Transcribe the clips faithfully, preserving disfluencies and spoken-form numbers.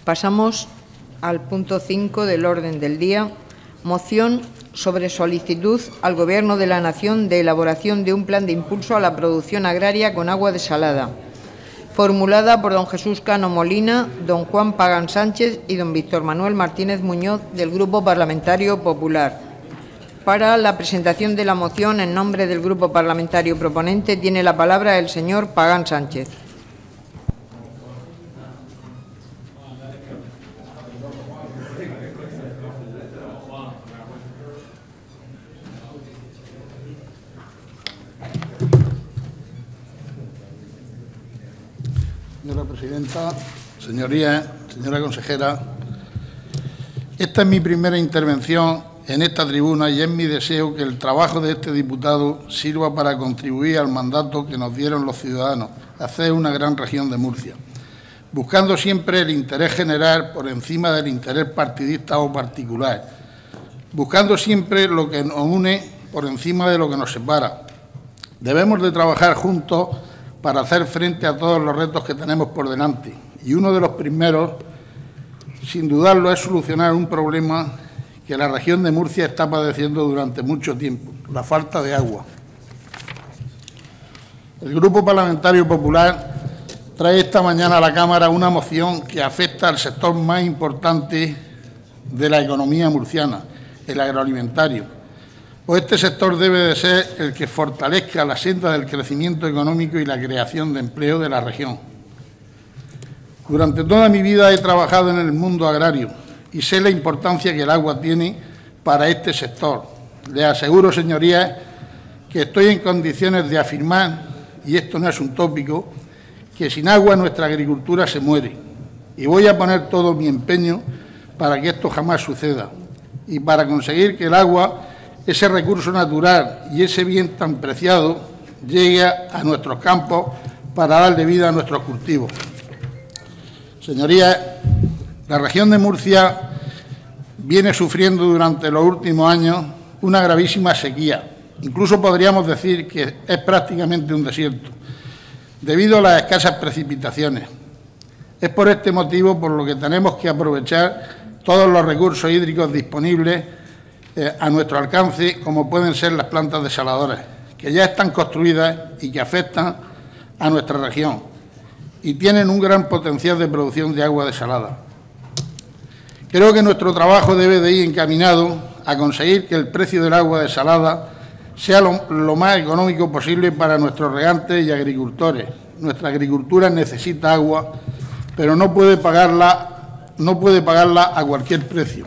Pasamos al punto cinco del orden del día, moción sobre solicitud al Gobierno de la Nación de elaboración de un plan de impulso a la producción agraria con agua desalada, formulada por don Jesús Cano Molina, don Juan Pagán Sánchez y don Víctor Manuel Martínez Muñoz del Grupo Parlamentario Popular. Para la presentación de la moción en nombre del Grupo Parlamentario proponente tiene la palabra el señor Pagán Sánchez. Señora presidenta, señorías, señora consejera, esta es mi primera intervención en esta tribuna y es mi deseo que el trabajo de este diputado sirva para contribuir al mandato que nos dieron los ciudadanos, hacer una gran región de Murcia, buscando siempre el interés general por encima del interés partidista o particular, buscando siempre lo que nos une por encima de lo que nos separa. Debemos de trabajar juntos para hacer frente a todos los retos que tenemos por delante. Y uno de los primeros, sin dudarlo, es solucionar un problema que la región de Murcia está padeciendo durante mucho tiempo, la falta de agua. El Grupo Parlamentario Popular trae esta mañana a la Cámara una moción que afecta al sector más importante de la economía murciana, el agroalimentario. Pues este sector debe de ser el que fortalezca la senda del crecimiento económico y la creación de empleo de la región. Durante toda mi vida he trabajado en el mundo agrario y sé la importancia que el agua tiene para este sector. Les aseguro, señorías, que estoy en condiciones de afirmar, y esto no es un tópico, que sin agua nuestra agricultura se muere. Y voy a poner todo mi empeño para que esto jamás suceda y para conseguir que el agua, ese recurso natural y ese bien tan preciado, llegue a nuestros campos para darle vida a nuestros cultivos. Señorías, la región de Murcia viene sufriendo durante los últimos años una gravísima sequía. Incluso podríamos decir que es prácticamente un desierto, debido a las escasas precipitaciones. Es por este motivo por lo que tenemos que aprovechar todos los recursos hídricos disponibles Eh, a nuestro alcance, como pueden ser las plantas desaladoras, que ya están construidas y que afectan a nuestra región y tienen un gran potencial de producción de agua desalada. Creo que nuestro trabajo debe de ir encaminado a conseguir que el precio del agua desalada sea lo, lo más económico posible para nuestros regantes y agricultores. Nuestra agricultura necesita agua, pero no puede pagarla, no puede pagarla a cualquier precio.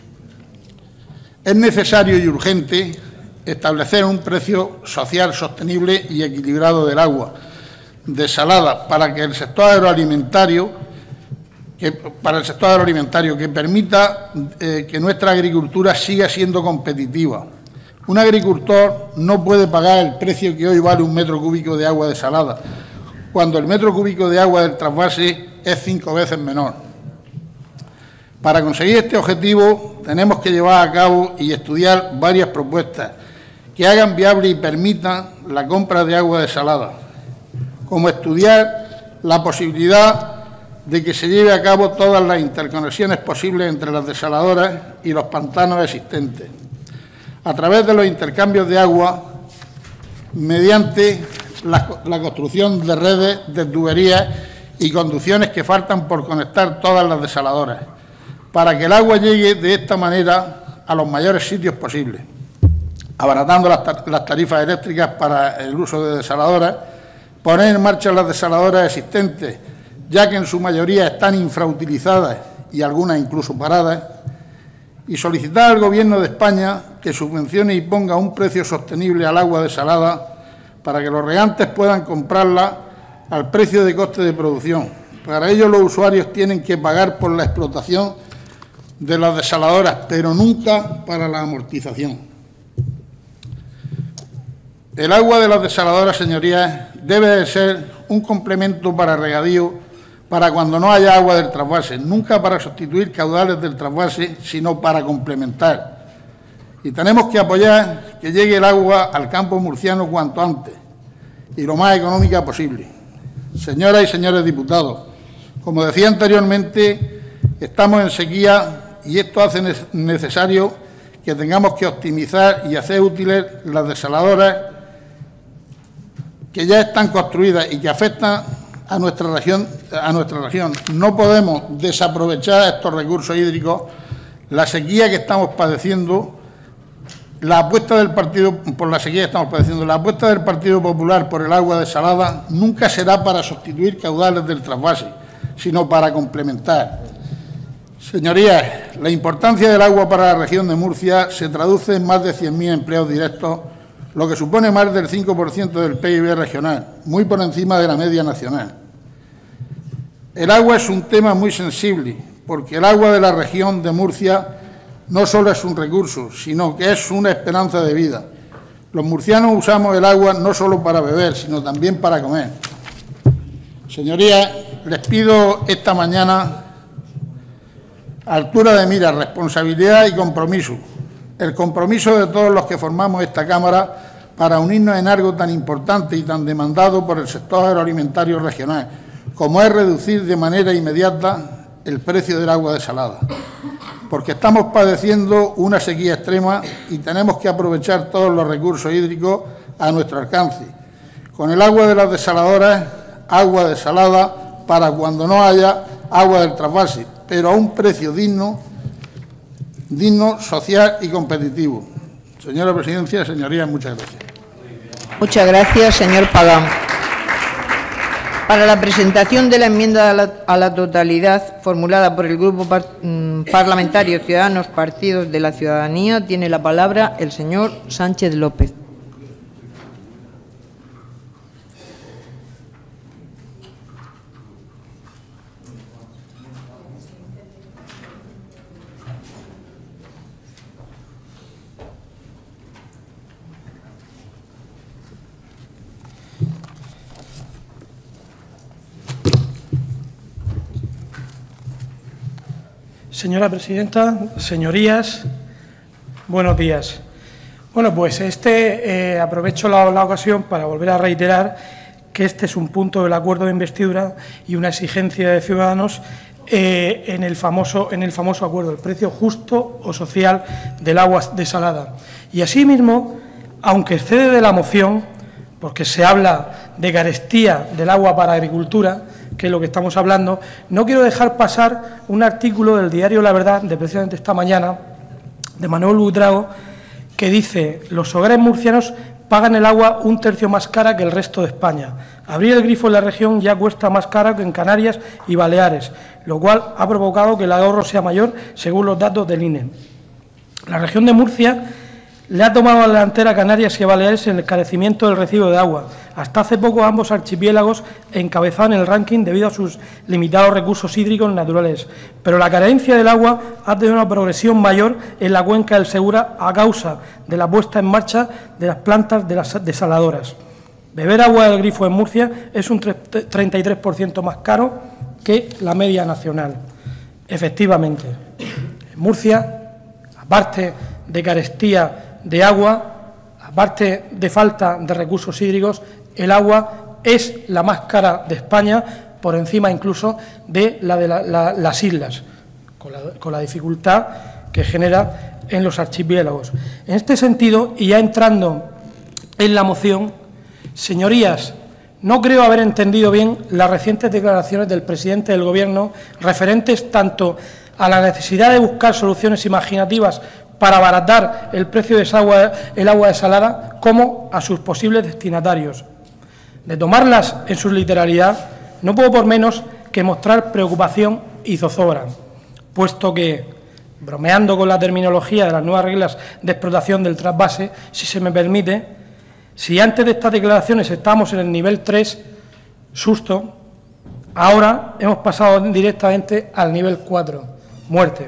Es necesario y urgente establecer un precio social sostenible y equilibrado del agua desalada para que el sector agroalimentario, que, para el sector agroalimentario que permita eh, que nuestra agricultura siga siendo competitiva. Un agricultor no puede pagar el precio que hoy vale un metro cúbico de agua desalada, cuando el metro cúbico de agua del trasvase es cinco veces menor. Para conseguir este objetivo tenemos que llevar a cabo y estudiar varias propuestas que hagan viable y permitan la compra de agua desalada, como estudiar la posibilidad de que se lleve a cabo todas las interconexiones posibles entre las desaladoras y los pantanos existentes, a través de los intercambios de agua mediante la, la construcción de redes de tuberías y conducciones que faltan por conectar todas las desaladoras, para que el agua llegue de esta manera a los mayores sitios posibles, abaratando las, tar las tarifas eléctricas para el uso de desaladoras, poner en marcha las desaladoras existentes, ya que en su mayoría están infrautilizadas y algunas incluso paradas, y solicitar al Gobierno de España que subvencione y ponga un precio sostenible al agua desalada para que los regantes puedan comprarla al precio de coste de producción. Para ello los usuarios tienen que pagar por la explotación de las desaladoras, pero nunca para la amortización. El agua de las desaladoras, señorías, debe de ser un complemento para regadío para cuando no haya agua del trasvase, nunca para sustituir caudales del trasvase, sino para complementar. Y tenemos que apoyar que llegue el agua al campo murciano cuanto antes y lo más económica posible. Señoras y señores diputados, como decía anteriormente, Estamos en sequía y esto hace necesario que tengamos que optimizar y hacer útiles las desaladoras que ya están construidas y que afectan a nuestra región. A nuestra región. No podemos desaprovechar estos recursos hídricos. La sequía que estamos padeciendo, la apuesta del partido por la sequía que estamos padeciendo, la apuesta del Partido Popular por el agua desalada nunca será para sustituir caudales del trasvase, sino para complementar. Señorías, la importancia del agua para la región de Murcia se traduce en más de cien mil empleos directos, lo que supone más del cinco por ciento del P I B regional, muy por encima de la media nacional. El agua es un tema muy sensible, porque el agua de la región de Murcia no solo es un recurso, sino que es una esperanza de vida. Los murcianos usamos el agua no solo para beber, sino también para comer. Señorías, les pido esta mañana altura de mira, responsabilidad y compromiso. El compromiso de todos los que formamos esta Cámara para unirnos en algo tan importante y tan demandado por el sector agroalimentario regional, como es reducir de manera inmediata el precio del agua desalada. Porque estamos padeciendo una sequía extrema y tenemos que aprovechar todos los recursos hídricos a nuestro alcance. Con el agua de las desaladoras, agua desalada para cuando no haya agua del trasvase, pero a un precio digno, digno, social y competitivo. Señora Presidencia, señorías, muchas gracias. Muchas gracias, señor Pagán. Para la presentación de la enmienda a la, a la totalidad formulada por el Grupo par, mm, Parlamentario Ciudadanos Partidos de la Ciudadanía, tiene la palabra el señor Sánchez López. Señora presidenta, señorías, buenos días. Bueno, pues este eh, aprovecho la, la ocasión para volver a reiterar que este es un punto del acuerdo de investidura y una exigencia de Ciudadanos eh, en, el famoso, en el famoso acuerdo, el precio justo o social del agua desalada. Y asimismo, aunque excede de la moción, porque se habla de carestía del agua para agricultura, que es lo que estamos hablando, no quiero dejar pasar un artículo del diario La Verdad, de precisamente esta mañana, de Manuel Buitrago, que dice: los hogares murcianos pagan el agua un tercio más cara que el resto de España. Abrir el grifo en la región ya cuesta más cara que en Canarias y Baleares, lo cual ha provocado que el ahorro sea mayor, según los datos del I N E. La región de Murcia le ha tomado la delantera a Canarias y a Baleares en el encarecimiento del recibo de agua. Hasta hace poco ambos archipiélagos encabezaban el ranking debido a sus limitados recursos hídricos naturales, pero la carencia del agua ha tenido una progresión mayor en la cuenca del Segura a causa de la puesta en marcha de las plantas de las desaladoras. Beber agua del grifo en Murcia es un treinta y tres por ciento más caro que la media nacional. Efectivamente, en Murcia, aparte de carestía de agua, aparte de falta de recursos hídricos, el agua es la más cara de España, por encima incluso de la de la, la, las islas, con la, con la dificultad que genera en los archipiélagos. En este sentido, y ya entrando en la moción, señorías, no creo haber entendido bien las recientes declaraciones del presidente del Gobierno referentes tanto a la necesidad de buscar soluciones imaginativas para abaratar el precio del agua, el agua desalada, como a sus posibles destinatarios. De tomarlas en su literalidad, no puedo por menos que mostrar preocupación y zozobra, puesto que, bromeando con la terminología de las nuevas reglas de explotación del trasvase, si se me permite, si antes de estas declaraciones estábamos en el nivel tres, susto, ahora hemos pasado directamente al nivel cuatro, muerte.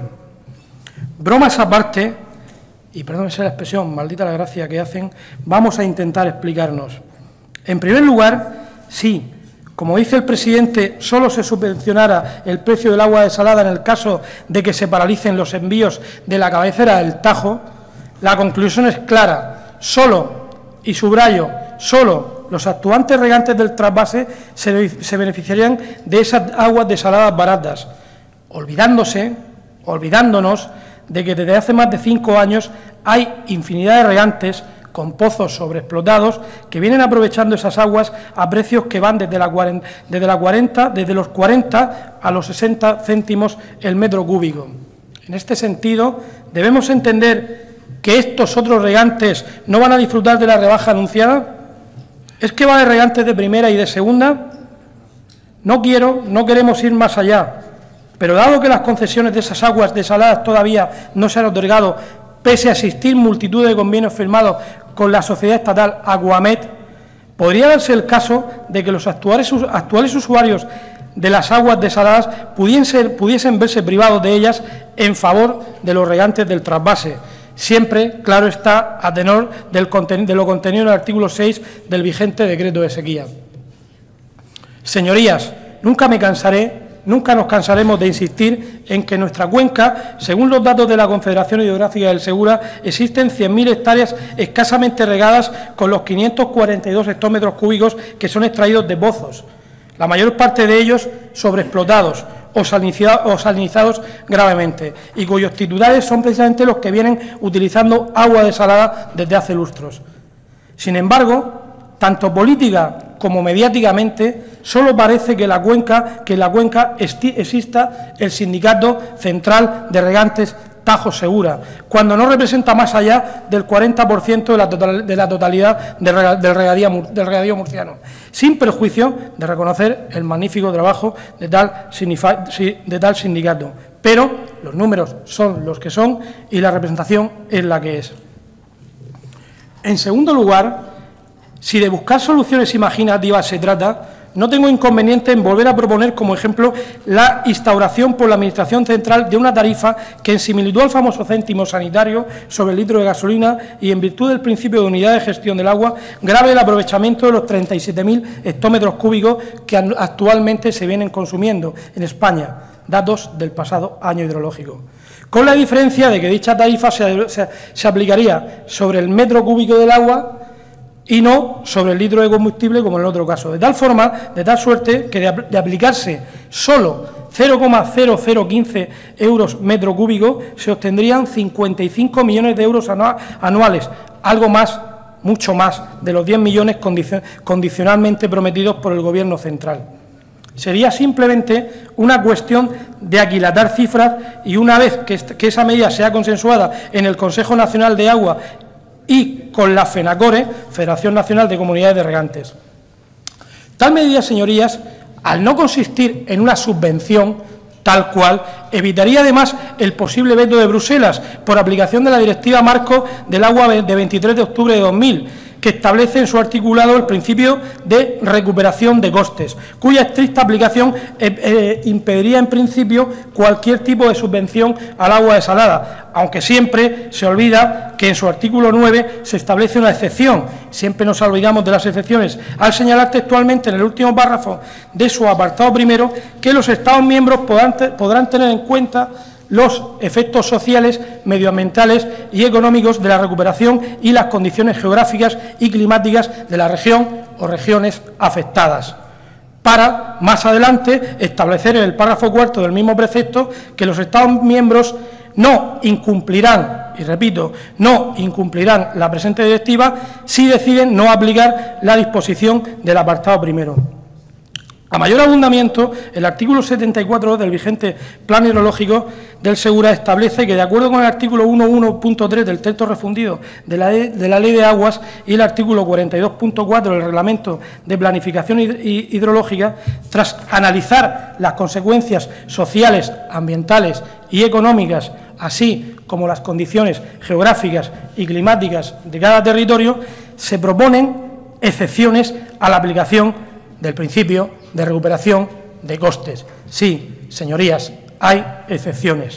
Bromas aparte, y perdónense la expresión, maldita la gracia que hacen, vamos a intentar explicarnos. En primer lugar, sí, como dice el presidente, solo se subvencionara el precio del agua desalada en el caso de que se paralicen los envíos de la cabecera del Tajo, la conclusión es clara: solo, y subrayo, solo los actuantes regantes del trasvase se, se beneficiarían de esas aguas desaladas baratas. olvidándose, olvidándonos de que desde hace más de cinco años hay infinidad de regantes con pozos sobreexplotados que vienen aprovechando esas aguas a precios que van desde, la cuarenta, desde, la cuarenta, desde los cuarenta a los sesenta céntimos el metro cúbico. En este sentido, debemos entender que estos otros regantes no van a disfrutar de la rebaja anunciada. ¿Es que va de regantes de primera y de segunda? No quiero, no queremos ir más allá, pero dado que las concesiones de esas aguas desaladas todavía no se han otorgado, pese a existir multitud de convenios firmados con la sociedad estatal Aguamet, podría darse el caso de que los actuales, actuales usuarios de las aguas desaladas pudiesen, pudiesen verse privados de ellas en favor de los regantes del trasvase. Siempre, claro está, a tenor del de lo contenido en el artículo seis del vigente decreto de sequía. Señorías, nunca me cansaré, nunca nos cansaremos de insistir en que en nuestra cuenca, según los datos de la Confederación Hidrográfica del Segura, existen cien mil hectáreas escasamente regadas con los quinientos cuarenta y dos hectómetros cúbicos que son extraídos de pozos, la mayor parte de ellos sobreexplotados o salinizados gravemente, y cuyos titulares son precisamente los que vienen utilizando agua desalada desde hace lustros. Sin embargo, tanto política como mediáticamente, solo parece que, la cuenca, que en la cuenca exista el Sindicato Central de Regantes Tajo Segura, cuando no representa más allá del cuarenta por ciento de la, total, de la totalidad del, del, regadío, del regadío murciano, sin perjuicio de reconocer el magnífico trabajo de tal, de tal sindicato. Pero los números son los que son y la representación es la que es. En segundo lugar, si de buscar soluciones imaginativas se trata, no tengo inconveniente en volver a proponer como ejemplo la instauración por la Administración Central de una tarifa que, en similitud al famoso céntimo sanitario sobre el litro de gasolina y en virtud del principio de unidad de gestión del agua, grave el aprovechamiento de los treinta y siete mil hectómetros cúbicos que actualmente se vienen consumiendo en España, datos del pasado año hidrológico. Con la diferencia de que dicha tarifa se, se, se aplicaría sobre el metro cúbico del agua y no sobre el litro de combustible como en el otro caso, de tal forma, de tal suerte, que de, de aplicarse solo cero coma cero cero quince euros metro cúbico, se obtendrían cincuenta y cinco millones de euros anuales, algo más, mucho más, de los diez millones condicionalmente prometidos por el Gobierno central. Sería simplemente una cuestión de aquilatar cifras y, una vez que, que esa medida sea consensuada en el Consejo Nacional de Agua y con la FENACORE, Federación Nacional de Comunidades de Regantes. Tal medida, señorías, al no consistir en una subvención tal cual, evitaría además el posible veto de Bruselas por aplicación de la Directiva Marco del Agua de veintitrés de octubre de dos mil, que establece en su articulado el principio de recuperación de costes, cuya estricta aplicación eh, eh, impediría en principio cualquier tipo de subvención al agua desalada, aunque siempre se olvida que en su artículo nueve se establece una excepción. Siempre nos olvidamos de las excepciones, al señalar textualmente en el último párrafo de su apartado primero que los Estados miembros podrán, te, podrán tener en cuenta los efectos sociales, medioambientales y económicos de la recuperación y las condiciones geográficas y climáticas de la región o regiones afectadas, para, más adelante, establecer en el párrafo cuarto del mismo precepto que los Estados miembros no incumplirán, y repito, no incumplirán la presente directiva si deciden no aplicar la disposición del apartado primero. A mayor abundamiento, el artículo setenta y cuatro del vigente Plan Hidrológico del Segura establece que, de acuerdo con el artículo uno punto uno punto tres del texto refundido de la, de la Ley de Aguas y el artículo cuarenta y dos punto cuatro del Reglamento de Planificación Hidrológica, tras analizar las consecuencias sociales, ambientales y económicas, así como las condiciones geográficas y climáticas de cada territorio, se proponen excepciones a la aplicación del principio de recuperación de costes. Sí, señorías, hay excepciones.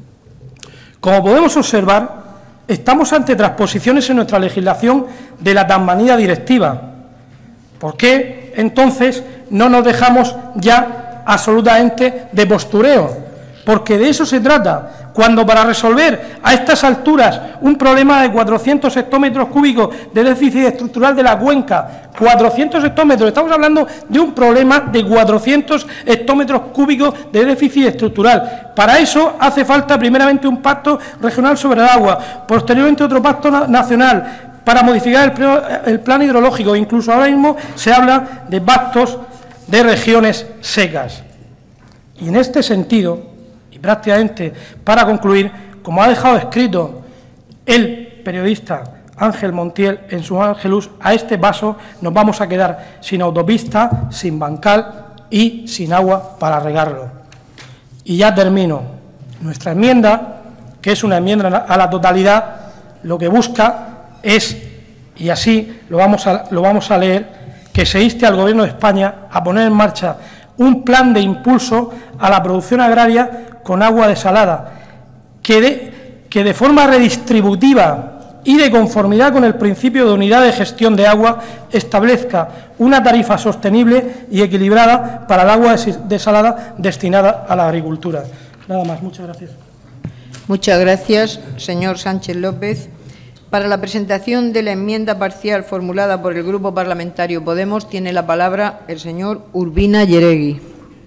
Como podemos observar, estamos ante transposiciones en nuestra legislación de la tan manida directiva. ¿Por qué, entonces, no nos dejamos ya absolutamente de postureo? Porque de eso se trata. cuando para resolver a estas alturas un problema de cuatrocientos hectómetros cúbicos de déficit estructural de la cuenca, cuatrocientos hectómetros, estamos hablando de un problema de cuatrocientos hectómetros cúbicos de déficit estructural. Para eso hace falta primeramente un pacto regional sobre el agua, posteriormente otro pacto na nacional para modificar el, el plan hidrológico. Incluso ahora mismo se habla de pactos de regiones secas. Y en este sentido, y prácticamente para concluir, como ha dejado escrito el periodista Ángel Montiel en su Ángelus, a este paso nos vamos a quedar sin autopista, sin bancal y sin agua para regarlo. Y ya termino. Nuestra enmienda, que es una enmienda a la totalidad, lo que busca es, y así lo vamos a, lo vamos a leer, que se inste al Gobierno de España a poner en marcha un plan de impulso a la producción agraria con agua desalada, que de, que de forma redistributiva y de conformidad con el principio de unidad de gestión de agua establezca una tarifa sostenible y equilibrada para el agua desalada destinada a la agricultura. Nada más, muchas gracias. Muchas gracias, señor Sánchez López. Para la presentación de la enmienda parcial formulada por el Grupo Parlamentario Podemos, tiene la palabra el señor Urbina Yeregui.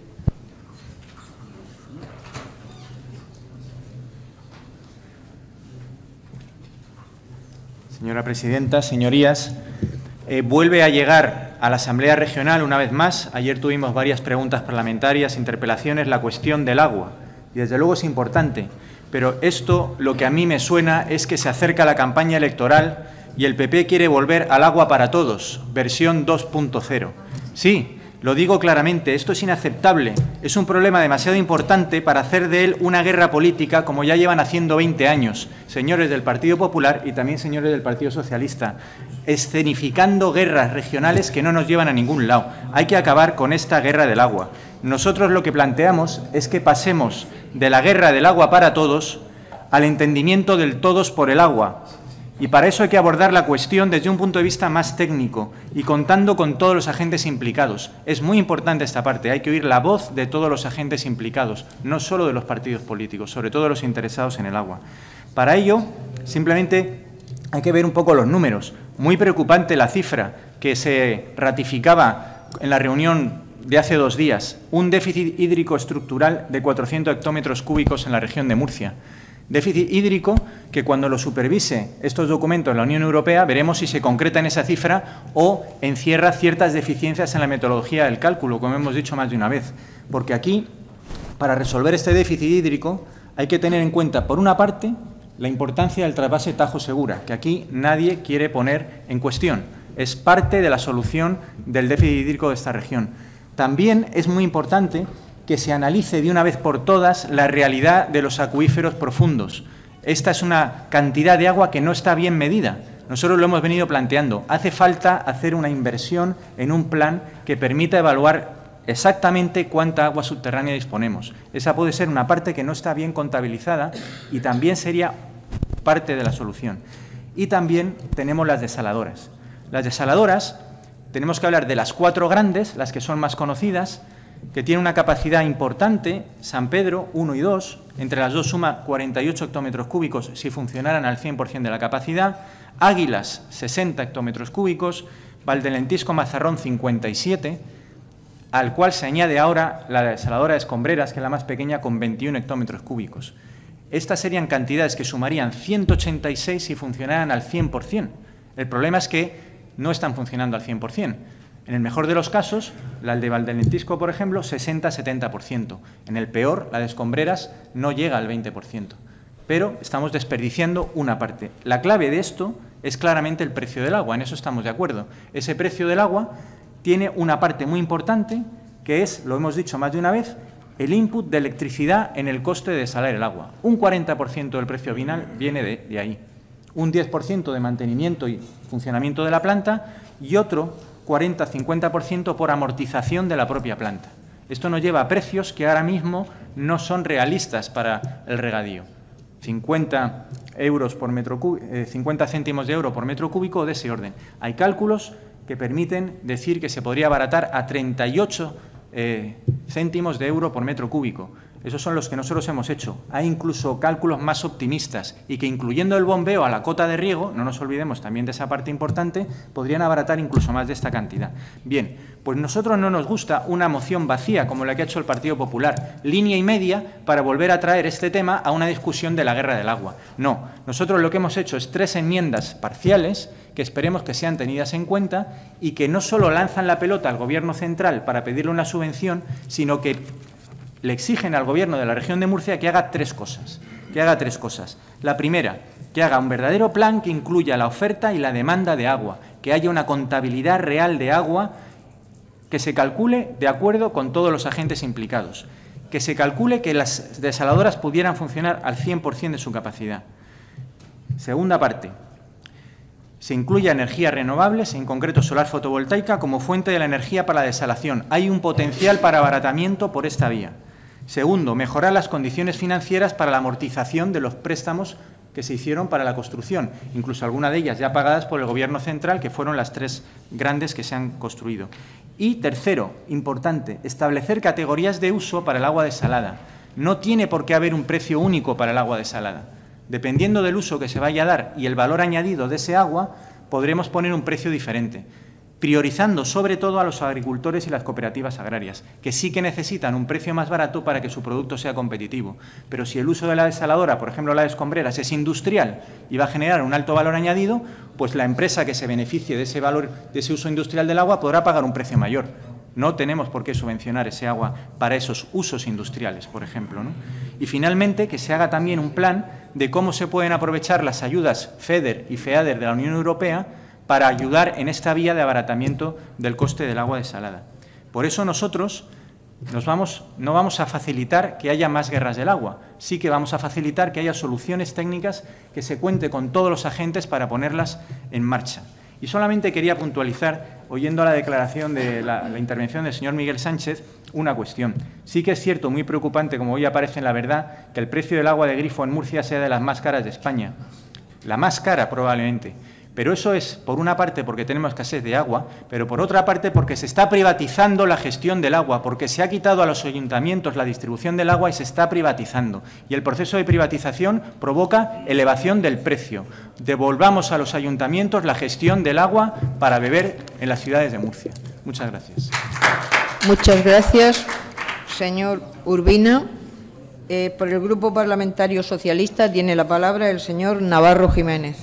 Señora presidenta, señorías, eh, vuelve a llegar a la Asamblea Regional una vez más. Ayer tuvimos varias preguntas parlamentarias, interpelaciones, la cuestión del agua. Y desde luego es importante, pero esto lo que a mí me suena es que se acerca la campaña electoral y el P P quiere volver al agua para todos, versión dos punto cero. Sí, lo digo claramente, esto es inaceptable, es un problema demasiado importante para hacer de él una guerra política como ya llevan haciendo veinte años, señores del Partido Popular y también señores del Partido Socialista, escenificando guerras regionales que no nos llevan a ningún lado. Hay que acabar con esta guerra del agua. Nosotros lo que planteamos es que pasemos de la guerra del agua para todos al entendimiento del todos por el agua. Y para eso hay que abordar la cuestión desde un punto de vista más técnico y contando con todos los agentes implicados. Es muy importante esta parte, hay que oír la voz de todos los agentes implicados, no solo de los partidos políticos, sobre todo los interesados en el agua. Para ello, simplemente hay que ver un poco los números. Muy preocupante la cifra que se ratificaba en la reunión de hace dos días, un déficit hídrico estructural de cuatrocientos hectómetros cúbicos en la región de Murcia. Déficit hídrico que cuando lo supervise estos documentos la Unión Europea veremos si se concreta en esa cifra o encierra ciertas deficiencias en la metodología del cálculo, como hemos dicho más de una vez. Porque aquí, para resolver este déficit hídrico, hay que tener en cuenta, por una parte, la importancia del trasvase Tajo Segura, que aquí nadie quiere poner en cuestión. Es parte de la solución del déficit hídrico de esta región. También es muy importante que se analice de una vez por todas la realidad de los acuíferos profundos. Esta es una cantidad de agua que no está bien medida. Nosotros lo hemos venido planteando. Hace falta hacer una inversión en un plan que permita evaluar exactamente cuánta agua subterránea disponemos. Esa puede ser una parte que no está bien contabilizada y también sería parte de la solución. Y también tenemos las desaladoras. Las desaladoras, tenemos que hablar de las cuatro grandes, las que son más conocidas, que tienen una capacidad importante, San Pedro, uno y dos, entre las dos suma cuarenta y ocho hectómetros cúbicos si funcionaran al cien por cien de la capacidad, Águilas, sesenta hectómetros cúbicos, Valdelentisco Mazarrón, cincuenta y siete, al cual se añade ahora la desaladora de Escombreras, que es la más pequeña, con veintiún hectómetros cúbicos. Estas serían cantidades que sumarían ciento ochenta y seis si funcionaran al cien por cien. El problema es que no están funcionando al cien por cien. En el mejor de los casos, la de Valdelentisco, por ejemplo, sesenta a setenta por ciento. En el peor, la de Escombreras, no llega al veinte por ciento. Pero estamos desperdiciando una parte. La clave de esto es claramente el precio del agua, en eso estamos de acuerdo. Ese precio del agua tiene una parte muy importante, que es, lo hemos dicho más de una vez, el input de electricidad en el coste de desalar el agua. Un cuarenta por ciento del precio final viene de, de ahí. Un diez por ciento de mantenimiento y funcionamiento de la planta y otro cuarenta a cincuenta por ciento por amortización de la propia planta. Esto nos lleva a precios que ahora mismo no son realistas para el regadío. cincuenta euros por metro cúbico, eh, cincuenta céntimos de euro por metro cúbico de ese orden. Hay cálculos que permiten decir que se podría abaratar a treinta y ocho eh, céntimos de euro por metro cúbico. Esos son los que nosotros hemos hecho. Hay incluso cálculos más optimistas y que, incluyendo el bombeo a la cota de riego, no nos olvidemos también de esa parte importante, podrían abaratar incluso más de esta cantidad. Bien, pues nosotros no nos gusta una moción vacía como la que ha hecho el Partido Popular, línea y media para volver a traer este tema a una discusión de la guerra del agua. No, nosotros lo que hemos hecho es tres enmiendas parciales que esperemos que sean tenidas en cuenta y que no solo lanzan la pelota al Gobierno central para pedirle una subvención, sino que le exigen al Gobierno de la región de Murcia que haga tres cosas. Que haga tres cosas. La primera, que haga un verdadero plan que incluya la oferta y la demanda de agua, que haya una contabilidad real de agua que se calcule de acuerdo con todos los agentes implicados, que se calcule que las desaladoras pudieran funcionar al cien por cien de su capacidad. Segunda parte, se incluya energías renovables, en concreto solar fotovoltaica, como fuente de la energía para la desalación. Hay un potencial para abaratamiento por esta vía. Segundo, mejorar las condiciones financieras para la amortización de los préstamos que se hicieron para la construcción, incluso algunas de ellas ya pagadas por el Gobierno central, que fueron las tres grandes que se han construido. Y tercero, importante, establecer categorías de uso para el agua desalada. No tiene por qué haber un precio único para el agua desalada. Dependiendo del uso que se vaya a dar y el valor añadido de ese agua, podremos poner un precio diferente, priorizando sobre todo a los agricultores y las cooperativas agrarias, que sí que necesitan un precio más barato para que su producto sea competitivo. Pero si el uso de la desaladora, por ejemplo la de escombreras, es industrial y va a generar un alto valor añadido, pues la empresa que se beneficie de ese valor, de ese uso industrial del agua, podrá pagar un precio mayor. No tenemos por qué subvencionar ese agua para esos usos industriales, por ejemplo, ¿no? Y finalmente, que se haga también un plan de cómo se pueden aprovechar las ayudas FEDER y FEADER de la Unión Europea para ayudar en esta vía de abaratamiento del coste del agua desalada. Por eso nosotros nos vamos, no vamos a facilitar que haya más guerras del agua, sí que vamos a facilitar que haya soluciones técnicas, que se cuente con todos los agentes para ponerlas en marcha. Y solamente quería puntualizar, oyendo la declaración de la, la intervención del señor Miguel Sánchez, una cuestión. Sí que es cierto, muy preocupante, como hoy aparece en La Verdad, que el precio del agua de grifo en Murcia sea de las más caras de España. La más cara, probablemente. Pero eso es, por una parte, porque tenemos escasez de agua, pero por otra parte porque se está privatizando la gestión del agua, porque se ha quitado a los ayuntamientos la distribución del agua y se está privatizando. Y el proceso de privatización provoca elevación del precio. Devolvamos a los ayuntamientos la gestión del agua para beber en las ciudades de Murcia. Muchas gracias. Muchas gracias, señor Urbina. Eh, por el Grupo Parlamentario Socialista tiene la palabra el señor Navarro Jiménez.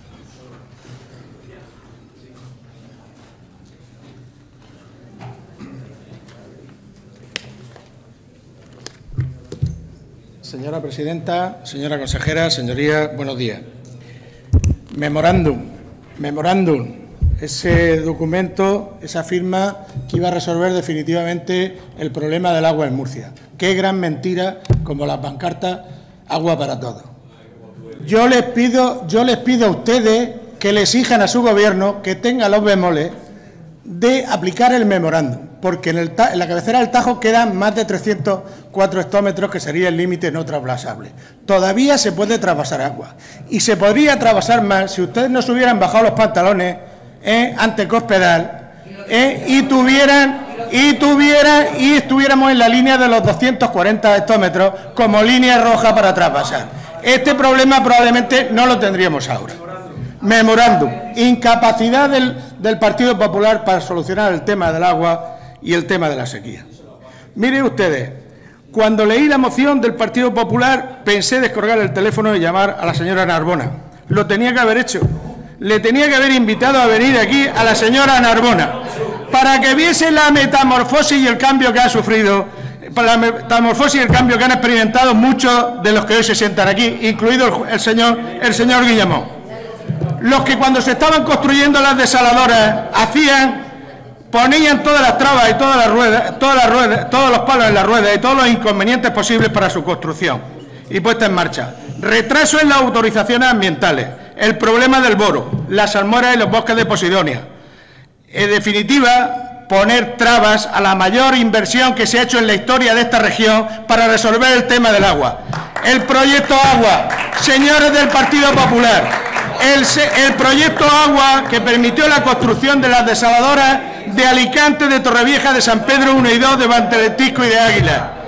Señora presidenta, señora consejera, señorías, buenos días. Memorándum, memorándum, ese documento, esa firma que iba a resolver definitivamente el problema del agua en Murcia. Qué gran mentira, como las pancartas, agua para todos. Yo les pido, yo les pido a ustedes que le exijan a su gobierno que tenga los bemoles de aplicar el memorándum, porque en, el, en la cabecera del Tajo quedan más de trescientos cuatro hectómetros, que sería el límite no traspasable. Todavía se puede traspasar agua, y se podría traspasar más si ustedes no se hubieran bajado los pantalones eh, ante Cospedal eh, y tuvieran y tuvieran y estuviéramos en la línea de los doscientos cuarenta hectómetros como línea roja para traspasar. Este problema probablemente no lo tendríamos ahora. Memorándum, incapacidad del, del Partido Popular para solucionar el tema del agua y el tema de la sequía. Miren ustedes, cuando leí la moción del Partido Popular pensé descolgar el teléfono y llamar a la señora Narbona. Lo tenía que haber hecho. Le tenía que haber invitado a venir aquí a la señora Narbona para que viese la metamorfosis y el cambio que ha sufrido, la metamorfosis y el cambio que han experimentado muchos de los que hoy se sientan aquí, incluido el, el señor, el señor Guillamón. Los que cuando se estaban construyendo las desaladoras hacían, ponían todas las trabas y todas las ruedas, todas las ruedas, todos los palos en la rueda y todos los inconvenientes posibles para su construcción y puesta en marcha. Retraso en las autorizaciones ambientales, el problema del boro, las almoras y los bosques de Posidonia. En definitiva, poner trabas a la mayor inversión que se ha hecho en la historia de esta región para resolver el tema del agua. El proyecto Agua, señores del Partido Popular. El, el proyecto Agua que permitió la construcción de las desaladoras de Alicante, de Torrevieja, de San Pedro uno y dos, de Mantelentisco y de Águila.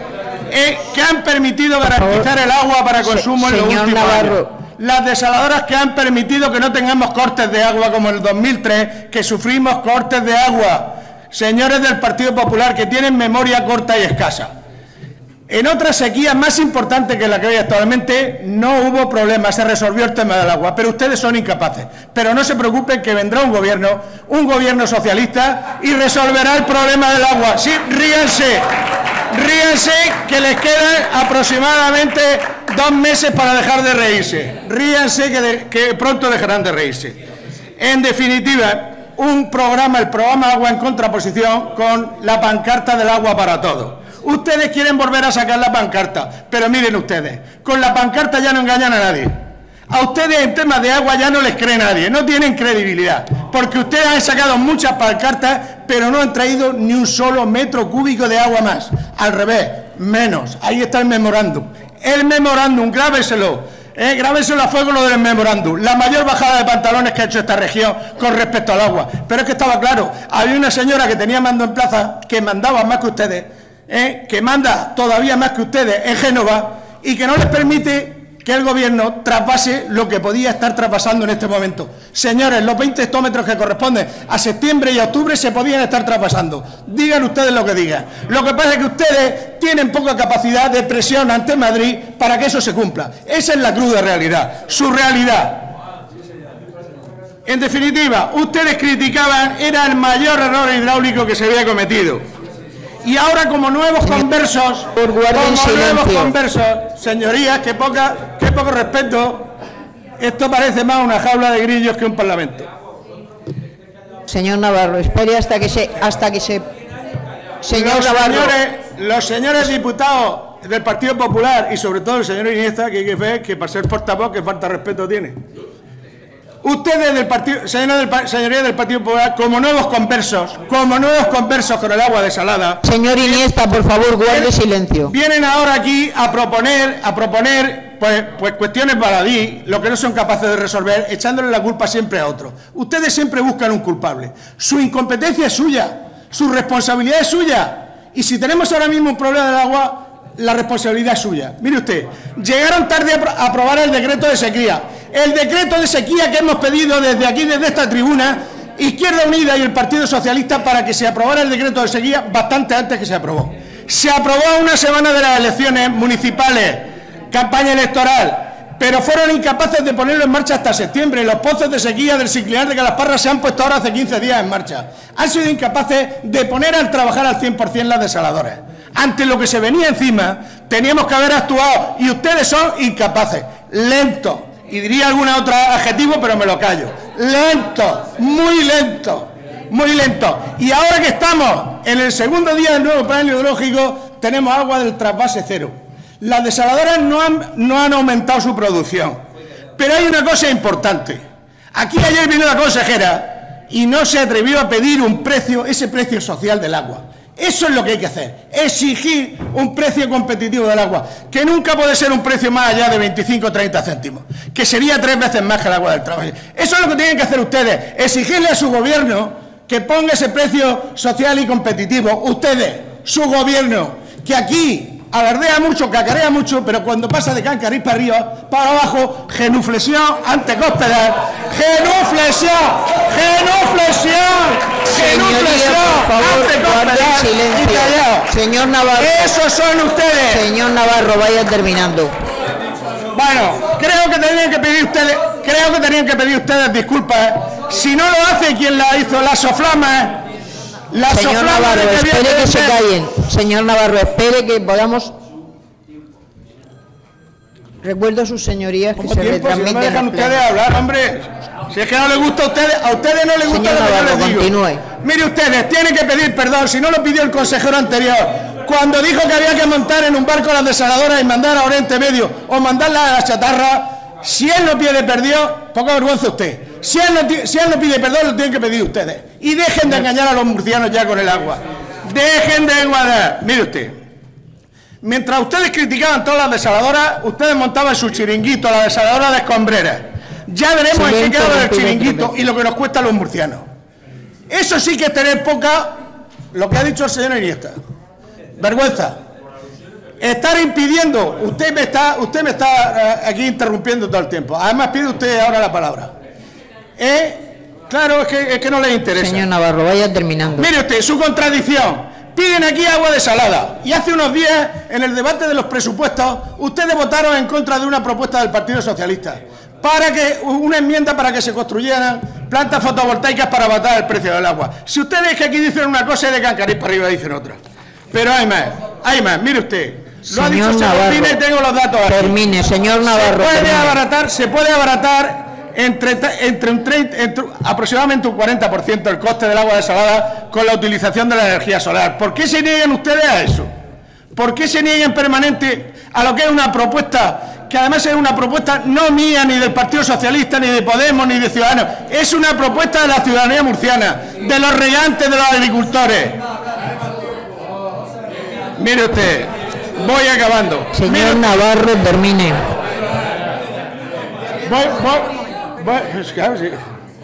eh, que han permitido garantizar el agua para consumo en los últimos años. Las desaladoras que han permitido que no tengamos cortes de agua como en el dos mil tres, que sufrimos cortes de agua. Señores del Partido Popular, que tienen memoria corta y escasa. En otras sequías más importantes que la que hay actualmente no hubo problema, se resolvió el tema del agua, pero ustedes son incapaces. Pero no se preocupen, que vendrá un gobierno, un gobierno socialista, y resolverá el problema del agua. Sí, ríanse, ríanse, que les quedan aproximadamente dos meses para dejar de reírse. Ríanse, que, de, que pronto dejarán de reírse. En definitiva, un programa, el programa Agua en contraposición con la pancarta del agua para todos. Ustedes quieren volver a sacar la pancarta, pero miren ustedes, con la pancarta ya no engañan a nadie. A ustedes en temas de agua ya no les cree nadie, no tienen credibilidad, porque ustedes han sacado muchas pancartas, pero no han traído ni un solo metro cúbico de agua más. Al revés, menos. Ahí está el memorándum. El memorándum, grábeselo, eh, grábeselo a fuego lo del memorándum. La mayor bajada de pantalones que ha hecho esta región con respecto al agua. Pero es que estaba claro, había una señora que tenía mando en plaza, que mandaba más que ustedes, Eh, que manda todavía más que ustedes en Génova, y que no les permite que el gobierno trasvase lo que podía estar traspasando en este momento. Señores, los veinte hectómetros que corresponden a septiembre y a octubre se podían estar traspasando. Digan ustedes lo que digan. Lo que pasa es que ustedes tienen poca capacidad de presión ante Madrid para que eso se cumpla. Esa es la cruda realidad, su realidad. En definitiva, ustedes criticaban, era el mayor error hidráulico que se había cometido. Y ahora, como nuevos conversos, como nuevos conversos, señorías, que poca, qué poco respeto, esto parece más una jaula de grillos que un parlamento. Señor Navarro, espere hasta que se, hasta que se, señor los Navarro. Señores, los señores diputados del Partido Popular y sobre todo el señor Iniesta, que hay que ver que para ser portavoz, que falta respeto tiene. Ustedes del partido, señoría del, señoría del Partido Popular, como nuevos conversos, como nuevos conversos con el agua desalada. Señor Iniesta, por favor, guarde silencio. Vienen ahora aquí a proponer, a proponer, pues, pues cuestiones baladí, lo que no son capaces de resolver, echándole la culpa siempre a otros. Ustedes siempre buscan un culpable. Su incompetencia es suya, su responsabilidad es suya. Y si tenemos ahora mismo un problema del agua, la responsabilidad es suya. Mire usted, llegaron tarde a aprobar el decreto de sequía. El decreto de sequía que hemos pedido desde aquí, desde esta tribuna, Izquierda Unida y el Partido Socialista, para que se aprobara el decreto de sequía bastante antes que se aprobó. Se aprobó a una semana de las elecciones municipales, campaña electoral, pero fueron incapaces de ponerlo en marcha hasta septiembre. Los pozos de sequía del Ciclinar de Calasparra se han puesto ahora hace quince días en marcha. Han sido incapaces de poner a trabajar al cien por cien las desaladoras. Ante lo que se venía encima, teníamos que haber actuado, y ustedes son incapaces, lentos. Y diría algún otro adjetivo, pero me lo callo. Lento, muy lento, muy lento. Y ahora que estamos en el segundo día del nuevo plan hidrológico, tenemos agua del trasvase cero. Las desaladoras no han, no han aumentado su producción. Pero hay una cosa importante. Aquí ayer vino la consejera y no se atrevió a pedir un precio, ese precio social del agua. Eso es lo que hay que hacer, exigir un precio competitivo del agua, que nunca puede ser un precio más allá de veinticinco o treinta céntimos, que sería tres veces más que el agua del trabajo. Eso es lo que tienen que hacer ustedes, exigirle a su gobierno que ponga ese precio social y competitivo. Ustedes, su gobierno, que aquí alardea mucho, cacarea mucho, pero cuando pasa de Cancarís para arriba, para abajo, genuflexión ante cospedal, genuflexión, genuflexión, genuflexión ante cospedal y callao. Señor Navarro. Esos son ustedes. Señor Navarro, vaya terminando. Bueno, creo que tenían que pedir ustedes, creo que tenían que pedir ustedes disculpas. Si no lo hace quien la hizo, la soflama. La Señor Navarro, espere que se callen. Señor Navarro, espere que podamos. Recuerdo a sus señorías que se retransmiten. Si no me dejan ustedes hablar, hombre. Si es que no les gusta a ustedes, a ustedes no les gusta lo que yo les digo. Continúe. Mire ustedes, tienen que pedir perdón, si no lo pidió el consejero anterior, cuando dijo que había que montar en un barco las desaladoras y mandar a Oriente Medio o mandarlas a la chatarra. Si él no pide perdón, poca vergüenza usted. Si él, no, si él no pide perdón, lo tienen que pedir ustedes. Y dejen de engañar a los murcianos ya con el agua. Dejen de enguadar. Mire usted, mientras ustedes criticaban todas las desaladoras, ustedes montaban su chiringuito, la desaladora de Escombreras. Ya veremos en qué queda el chiringuito y lo que nos cuesta a los murcianos. Eso sí que es tener poca, lo que ha dicho el señor Iniesta. Vergüenza. estar impidiendo, usted me está, usted me está uh, aquí interrumpiendo todo el tiempo. Además pide usted ahora la palabra. Eh, claro, es que, es que no le interesa. Señor Navarro, vaya terminando. Mire usted, su contradicción. Piden aquí agua desalada. Y hace unos días, en el debate de los presupuestos, ustedes votaron en contra de una propuesta del Partido Socialista para que una enmienda para que se construyeran plantas fotovoltaicas para abatar el precio del agua. Si ustedes que aquí dicen una cosa y de Cancarís para arriba dicen otra. Pero hay más, hay más. Mire usted, lo señor ha dicho Segovina y tengo los datos aquí. Termine, señor Navarro. Se puede termine. abaratar, se puede abaratar entre, entre, un treinta, entre aproximadamente un cuarenta por ciento el coste del agua desalada con la utilización de la energía solar. ¿Por qué se niegan ustedes a eso? ¿Por qué se niegan permanente a lo que es una propuesta, que además es una propuesta no mía, ni del Partido Socialista, ni de Podemos, ni de Ciudadanos? Es una propuesta de la ciudadanía murciana, de los regantes, de los agricultores. Mire usted, voy acabando. Señor Mire, Navarro, termine. voy, voy, voy, pues claro, sí.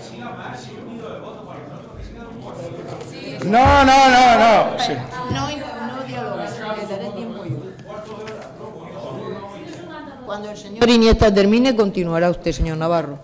No, no, no, no. Sí. No, no dialogue, le daré tiempo yo. Cuando el señor Iniesta termine, continuará usted, señor Navarro.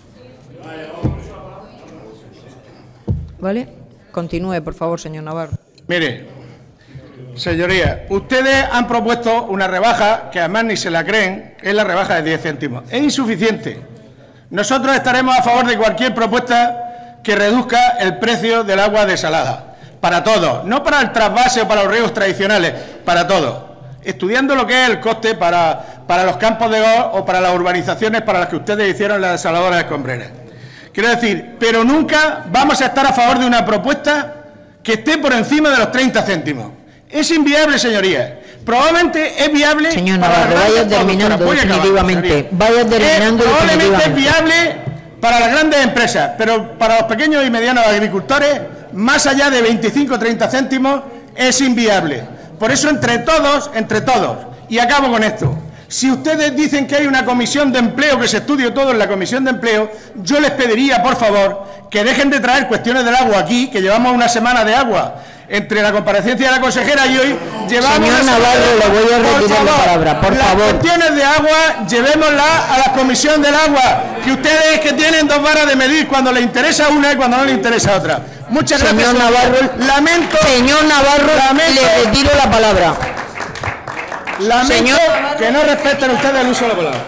¿Vale? Continúe, por favor, señor Navarro. Mire, señorías, ustedes han propuesto una rebaja que además ni se la creen, que es la rebaja de diez céntimos. Es insuficiente. Nosotros estaremos a favor de cualquier propuesta que reduzca el precio del agua desalada. Para todos, no para el trasvase o para los riegos tradicionales, para todos. Estudiando lo que es el coste para, para los campos de golf o para las urbanizaciones para las que ustedes hicieron las desaladoras de escombreras. Quiero decir, pero nunca vamos a estar a favor de una propuesta que esté por encima de los treinta céntimos. Es inviable, señorías. Probablemente es viable... Señor para Navarro, las vaya grandes terminando productoras. Voy a acabar, definitivamente. Vaya terminando Eh, probablemente es definitivamente. viable para las grandes empresas, pero para los pequeños y medianos agricultores, más allá de veinticinco o treinta céntimos, es inviable. Por eso, entre todos, entre todos, y acabo con esto, si ustedes dicen que hay una comisión de empleo, que se estudie todo en la comisión de empleo, yo les pediría, por favor, que dejen de traer cuestiones del agua aquí, que llevamos una semana de agua, entre la comparecencia de la consejera y hoy, llevamos... Señor una Navarro, semana de le voy a agua. retirar Por la favor, palabra, por las favor. cuestiones de agua, llevémoslas a la comisión del agua, que ustedes que tienen dos varas de medir cuando les interesa una y cuando no les interesa otra. Muchas gracias. Señor Navarro, lamento, señor Navarro, lamento, le retiro la palabra. lamento señor- que no respeten ustedes el uso de la palabra.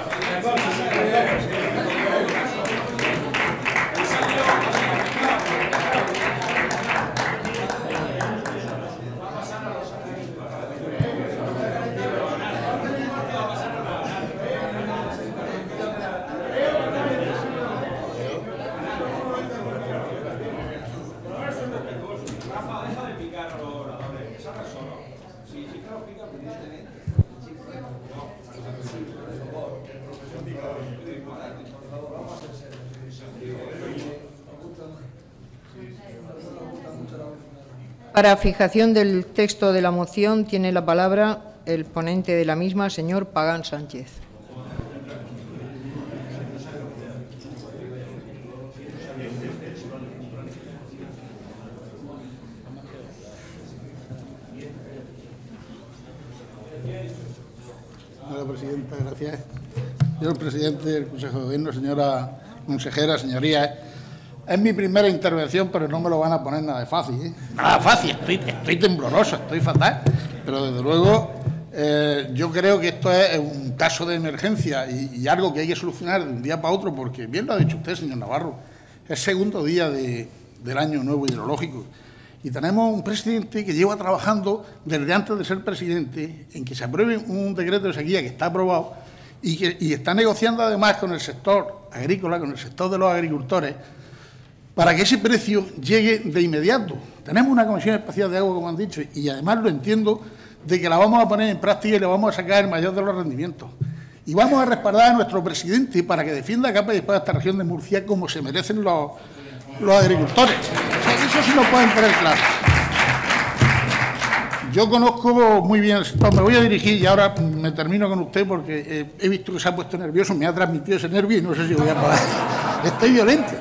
Para fijación del texto de la moción tiene la palabra el ponente de la misma, señor Pagán Sánchez. Señora presidenta, gracias. Señor presidente del Consejo de Gobierno, señora consejera, señorías, es mi primera intervención, pero no me lo van a poner nada de fácil, ¿eh? Nada fácil, estoy, estoy tembloroso, estoy fatal. Pero desde luego eh, yo creo que esto es un caso de emergencia y, y algo que hay que solucionar de un día para otro, porque bien lo ha dicho usted, señor Navarro, es segundo día de, del año nuevo hidrológico. Y tenemos un presidente que lleva trabajando desde antes de ser presidente en que se apruebe un decreto de sequía que está aprobado y que y está negociando además con el sector agrícola, con el sector de los agricultores, para que ese precio llegue de inmediato. Tenemos una comisión especial de agua, como han dicho, y además lo entiendo, de que la vamos a poner en práctica y le vamos a sacar el mayor de los rendimientos. Y vamos a respaldar a nuestro presidente para que defienda a capa y espada esta región de Murcia como se merecen los, los agricultores. O sea, eso sí lo pueden tener claro. Yo conozco muy bien el sector, me voy a dirigir y ahora me termino con usted porque eh, he visto que se ha puesto nervioso, me ha transmitido ese nervio y no sé si voy a poder. Estoy violento.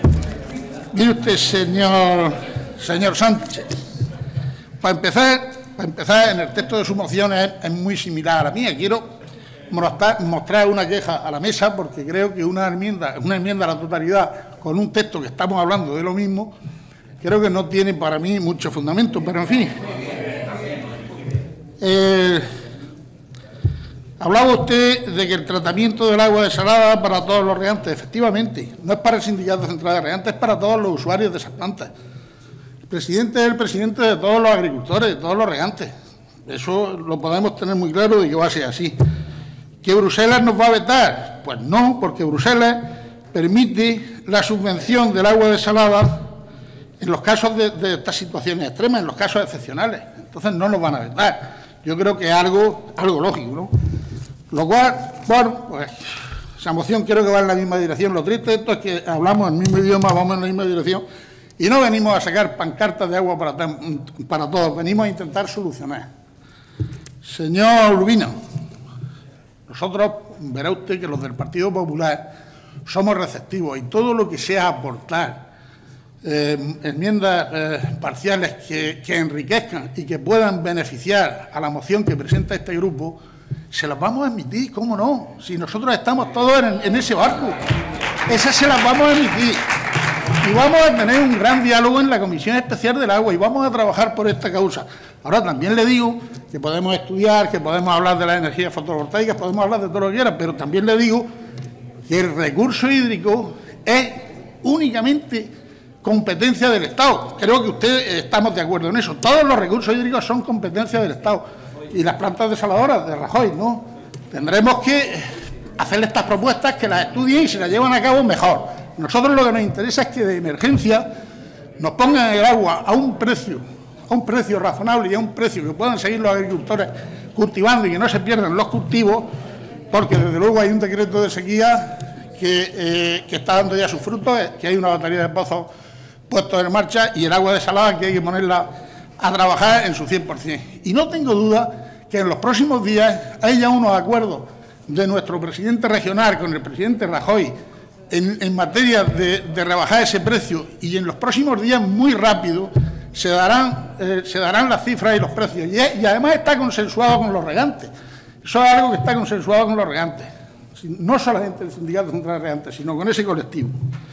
Mire usted, señor, señor Sánchez, para empezar, para empezar, en el texto de su moción es, es muy similar a la mía. Quiero mostrar, mostrar una queja a la mesa porque creo que una enmienda, una enmienda a la totalidad con un texto que estamos hablando de lo mismo, creo que no tiene para mí mucho fundamento, pero en fin. Eh, hablaba usted de que el tratamiento del agua desalada para todos los regantes. Efectivamente, no es para el Sindicato Central de Regantes, es para todos los usuarios de esas plantas. El presidente es el presidente de todos los agricultores, de todos los regantes. Eso lo podemos tener muy claro de que va a ser así. ¿Que Bruselas nos va a vetar? Pues no, porque Bruselas permite la subvención del agua desalada en los casos de, de estas situaciones extremas, en los casos excepcionales. Entonces no nos van a vetar. Yo creo que es algo, algo lógico, ¿no? Lo cual, bueno, pues esa moción creo que va en la misma dirección. Lo triste de esto es que hablamos el mismo idioma, vamos en la misma dirección y no venimos a sacar pancartas de agua para, para todos, venimos a intentar solucionar. Señor Urbina, nosotros, verá usted que los del Partido Popular somos receptivos y todo lo que sea aportar Eh, enmiendas eh, parciales que, que enriquezcan y que puedan beneficiar a la moción que presenta este grupo, se las vamos a emitir, ¿cómo no? Si nosotros estamos todos en, en ese barco, esas se las vamos a emitir. Y vamos a tener un gran diálogo en la Comisión Especial del Agua y vamos a trabajar por esta causa. Ahora también le digo que podemos estudiar, que podemos hablar de las energías fotovoltaicas, podemos hablar de todo lo que quieran, pero también le digo que el recurso hídrico es únicamente competencia del Estado. Creo que usted eh, estamos de acuerdo en eso. Todos los recursos hídricos son competencia del Estado. Y las plantas desaladoras de Rajoy, ¿no? Tendremos que hacerle estas propuestas, que las estudien y si las llevan a cabo mejor. Nosotros lo que nos interesa es que de emergencia nos pongan el agua a un precio, a un precio razonable y a un precio que puedan seguir los agricultores cultivando y que no se pierdan los cultivos, porque desde luego hay un decreto de sequía que, eh, que está dando ya sus frutos, que hay una batería de pozos puestos en marcha y el agua desalada que hay que ponerla a trabajar en su cien por cien. Y no tengo duda que en los próximos días hay ya unos acuerdos de nuestro presidente regional con el presidente Rajoy en, en materia de, de rebajar ese precio y en los próximos días muy rápido se darán, eh, se darán las cifras y los precios. Y, y además está consensuado con los regantes. Eso es algo que está consensuado con los regantes. No solamente el Sindicato Central de Regantes, sino con ese colectivo.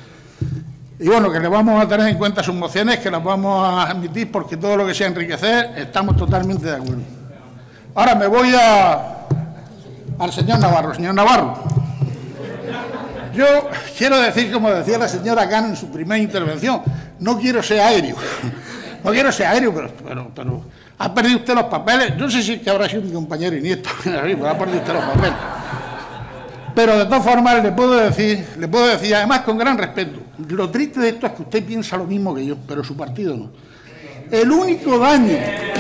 Y bueno, que le vamos a tener en cuenta sus mociones, que las vamos a admitir porque todo lo que sea enriquecer, estamos totalmente de acuerdo. Ahora me voy a, al señor Navarro. Señor Navarro, yo quiero decir, como decía la señora Cano en su primera intervención, no quiero ser aéreo, no quiero ser aéreo, pero, pero, pero ha perdido usted los papeles. No sé si es que habrá sido mi compañero Iniesta, pero ha perdido usted los papeles. Pero de todas formas le puedo decir, le puedo decir, además con gran respeto, lo triste de esto es que usted piensa lo mismo que yo, pero su partido no. El único daño...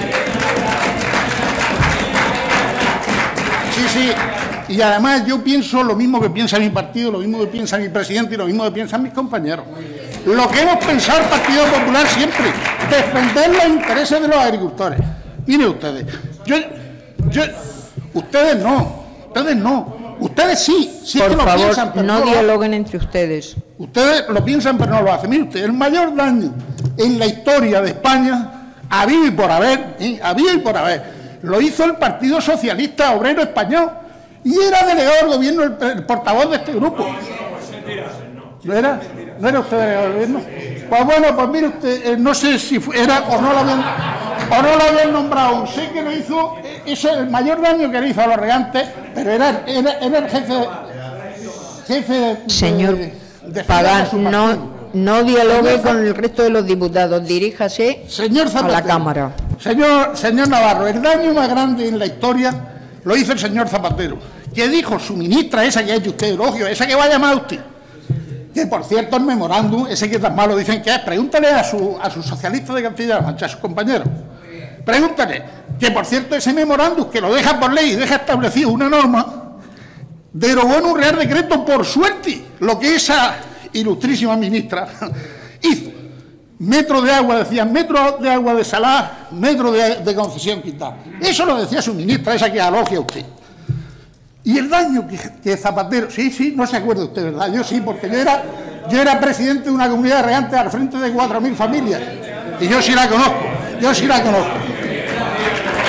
Sí, sí, y además yo pienso lo mismo que piensa mi partido, lo mismo que piensa mi presidente y lo mismo que piensan mis compañeros. Lo que hemos pensado el Partido Popular siempre, defender los intereses de los agricultores. Miren ustedes, yo, yo, ustedes no, ustedes no. Ustedes sí, sí Por que lo favor, piensan, pero no no dialoguen entre ustedes. Ustedes lo piensan, pero no lo hacen. Mire usted, el mayor daño en la historia de España, habido y por haber, ¿eh? habido y por haber, lo hizo el Partido Socialista Obrero Español. Y era delegado del gobierno, el, el portavoz de este grupo. ¿No era? ¿No era usted delegado del gobierno? Pues bueno, pues mire usted, eh, no sé si fue, era o no lo habían, o no lo habían nombrado aún. Sé que lo hizo, eh, eso es el mayor daño que le hizo a los regantes, pero era, era, era el jefe, jefe de... Señor de, de Pagán, su no, no dialogue con el resto de los diputados, diríjase señor a la Cámara. Señor, señor Navarro, el daño más grande en la historia lo hizo el señor Zapatero, que dijo su ministra, esa que ha hecho usted elogio, esa que va a llamar a usted, que por cierto el memorándum, ese que tan malo dicen que es, pregúntale a su, a sus socialistas de Castilla-La Mancha, a sus compañeros, pregúntale, que por cierto ese memorándum, que lo deja por ley y deja establecido una norma, derogó en un real decreto, por suerte, lo que esa ilustrísima ministra hizo. Metro de agua, decían, metro de agua desalada, metro de, de concesión quitada. Eso lo decía su ministra, esa que alogia a usted. Y el daño que, que Zapatero... Sí, sí, no se acuerda usted, ¿verdad? Yo sí, porque yo era, yo era presidente de una comunidad de regantes al frente de cuatro mil familias. Y yo sí la conozco, yo sí la conozco.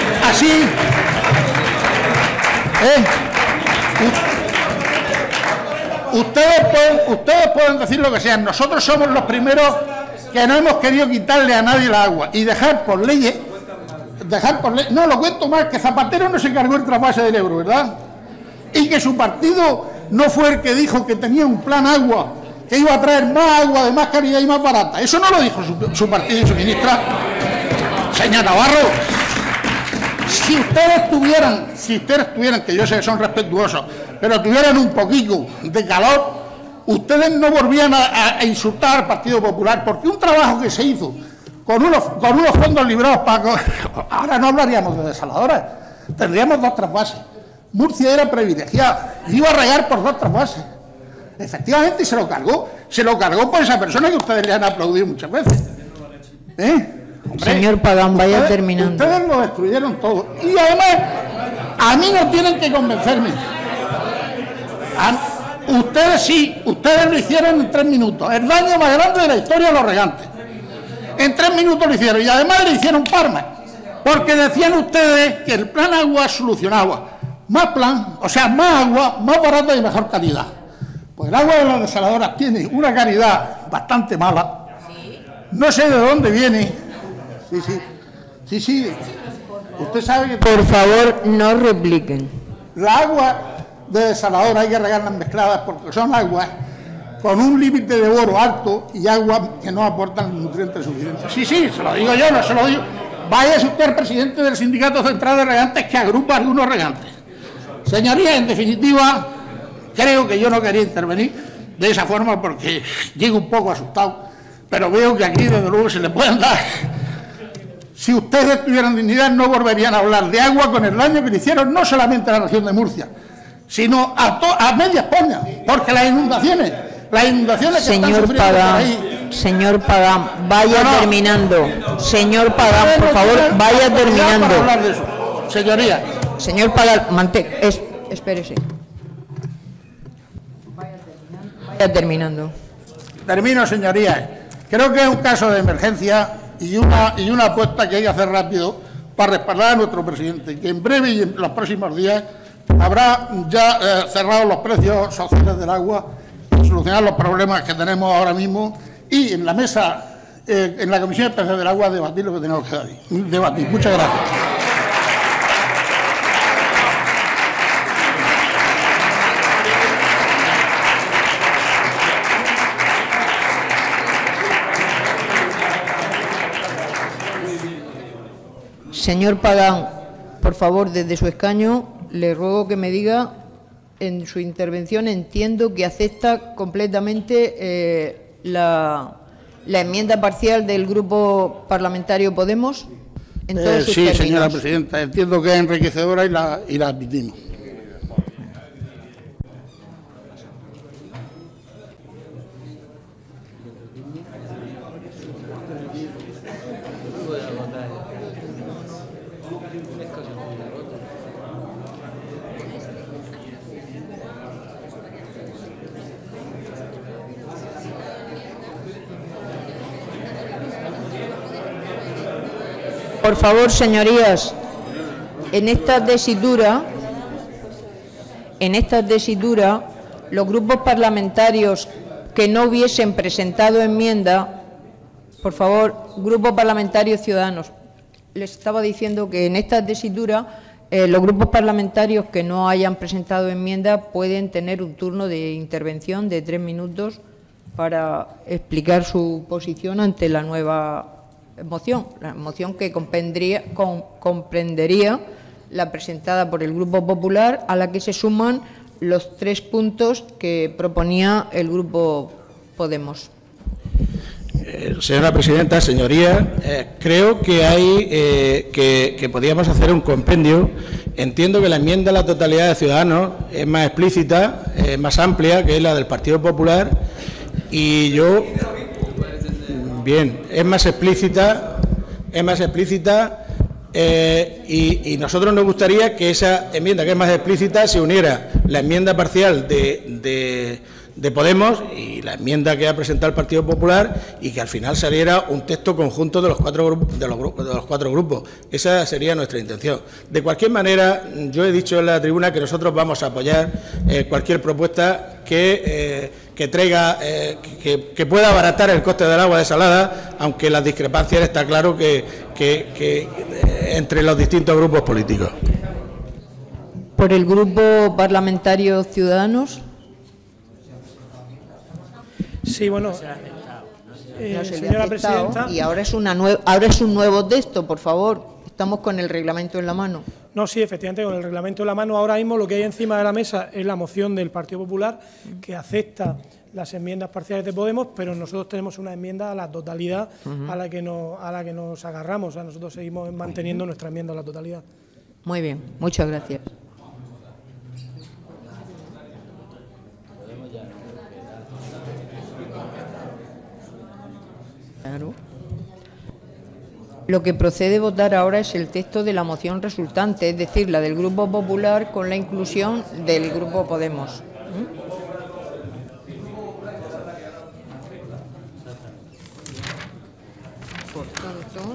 sí. ¿Eh? Ustedes pueden, ustedes pueden decir lo que sean. Nosotros somos los primeros que no hemos querido quitarle a nadie el agua y dejar por leyes, dejar por ley, no lo cuento más, que Zapatero no se cargó el trasvase del Ebro, ¿verdad? Y que su partido no fue el que dijo que tenía un plan agua, que iba a traer más agua de más calidad y más barata. Eso no lo dijo su, su partido y su ministra. Señor Navarro, si ustedes tuvieran, si ustedes tuvieran, que yo sé que son respetuosos, pero tuvieran un poquito de calor, ustedes no volvían a, a insultar al Partido Popular, porque un trabajo que se hizo con unos, con unos fondos librados para... Ahora no hablaríamos de desaladoras, tendríamos dos trasvases. Murcia era privilegiada, iba a regar por dos trasvases. Efectivamente, y se lo cargó, se lo cargó por esa persona que ustedes le han aplaudido muchas veces. ¿Eh? Hombre, señor Pagán, vaya ustedes, terminando. Ustedes lo destruyeron todo. Y además, a mí no tienen que convencerme. A, ustedes sí, ustedes lo hicieron en tres minutos. El daño más grande de la historia de los regantes. En tres minutos lo hicieron. Y además le hicieron palmas. Porque decían ustedes que el plan agua solucionaba. Más plan, o sea, más agua, más barata y mejor calidad. Pues el agua de las desaladoras tiene una calidad bastante mala. No sé de dónde viene. Sí, sí. Sí, sí. Usted sabe que... Por favor, no repliquen. La agua de desaladora hay que regarlas mezcladas porque son aguas con un límite de boro alto y aguas que no aportan nutrientes suficientes. Sí, sí, se lo digo yo, no se lo digo. Váyase usted al presidente del Sindicato Central de Regantes que agrupa a algunos regantes. Señorías, en definitiva, creo que yo no quería intervenir de esa forma porque llego un poco asustado, pero veo que aquí desde luego se le pueden dar. Si ustedes tuvieran dignidad no volverían a hablar de agua con el daño que le hicieron no solamente a la región de Murcia, sino a, a media España, porque las inundaciones, las inundaciones que señor están sufriendo Pagán, por ahí... Señor Pagán, vaya no, no. terminando. Señor Pagán, por favor, vaya terminando. Para hablar de eso. Señoría. Señor Pagán, mante, es, espérese. Vaya terminando. Termino, señorías. Creo que es un caso de emergencia y una, y una apuesta que hay que hacer rápido para respaldar a nuestro presidente, que en breve y en los próximos días habrá ya eh, cerrado los precios sociales del agua, solucionar los problemas que tenemos ahora mismo y en la mesa, eh, en la Comisión Especial del Agua, debatir lo que tenemos que debatir. Muchas gracias. Señor Pagán, por favor, desde su escaño, le ruego que me diga, en su intervención entiendo que acepta completamente eh, la, la enmienda parcial del Grupo Parlamentario Podemos. En todos Eh, sus sí, términos. señora presidenta, entiendo que es enriquecedora y la, y la admitimos. Por favor, señorías, en esta tesitura, en esta tesitura, los grupos parlamentarios que no hubiesen presentado enmienda, por favor, Grupo Parlamentario Ciudadanos, les estaba diciendo que en esta tesitura eh, los grupos parlamentarios que no hayan presentado enmienda pueden tener un turno de intervención de tres minutos para explicar su posición ante la nueva moción, la moción que comprendería, com, comprendería la presentada por el Grupo Popular, a la que se suman los tres puntos que proponía el Grupo Podemos. Eh, señora presidenta, señorías, eh, creo que hay eh, que, que podríamos hacer un compendio. Entiendo que la enmienda a la totalidad de Ciudadanos es más explícita, es más amplia que la del Partido Popular, y yo bien, es más explícita, es más explícita eh, y, y nosotros nos gustaría que esa enmienda, que es más explícita, se uniera la enmienda parcial de, de, de Podemos y la enmienda que ha presentado el Partido Popular, y que al final saliera un texto conjunto de los cuatro, de los, grupos, de los cuatro grupos. Esa sería nuestra intención. De cualquier manera, yo he dicho en la tribuna que nosotros vamos a apoyar eh, cualquier propuesta que, eh, que traiga, eh, que, que pueda abaratar el coste del agua desalada, aunque las discrepancias está claro que, que, que eh, entre los distintos grupos políticos. Por el Grupo Parlamentario Ciudadanos. Sí, bueno, eh, No se le ha señora aceptado, presidenta. y ahora es, una nue ahora es un nuevo texto, por favor. Estamos con el reglamento en la mano. No, sí, efectivamente, con el reglamento en la mano. Ahora mismo lo que hay encima de la mesa es la moción del Partido Popular, que acepta las enmiendas parciales de Podemos, pero nosotros tenemos una enmienda a la totalidad uh-huh. a la que nos, a la que nos agarramos. O sea, nosotros seguimos manteniendo nuestra enmienda a la totalidad. Muy bien, muchas gracias. Claro. Lo que procede a votar ahora es el texto de la moción resultante, es decir, la del Grupo Popular con la inclusión del Grupo Podemos. ¿Mm? Por tanto,